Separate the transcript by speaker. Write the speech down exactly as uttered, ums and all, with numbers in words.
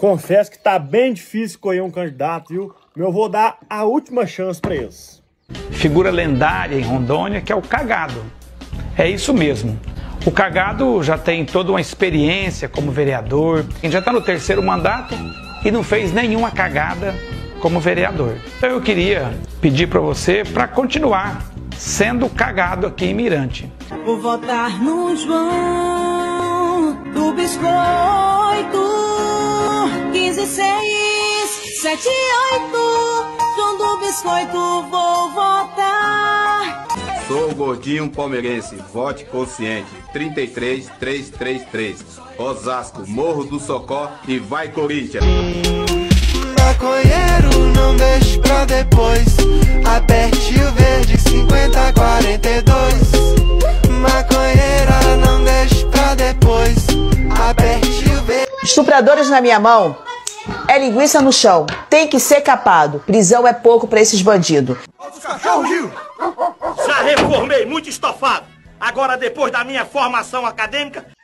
Speaker 1: Confesso que tá bem difícil escolher um candidato, viu? Mas eu vou dar a última chance para eles.
Speaker 2: Figura lendária em Rondônia, que é o Cagado. É isso mesmo. O Cagado já tem toda uma experiência como vereador, já está no terceiro mandato e não fez nenhuma cagada como vereador. Então eu queria pedir para você para continuar sendo cagado aqui em Mirante.
Speaker 3: Vou votar no João do Biscoito. quinze, seis, sete, oito. João do Biscoito, vou votar.
Speaker 4: Sou o gordinho palmeirense, vote consciente, trinta e três, trezentos e trinta e três. Osasco, Morro do Socó e vai Corinthians.
Speaker 5: Maconheiro, não deixe pra depois. Aperte o verde, cinquenta, quarenta e dois. Maconheira, não deixe pra depois. Aperte o verde.
Speaker 6: Estupradores na minha mão é linguiça no chão. Tem que ser capado. Prisão é pouco pra esses bandidos.
Speaker 7: Já reformei muito estofado. Agora, depois da minha formação acadêmica,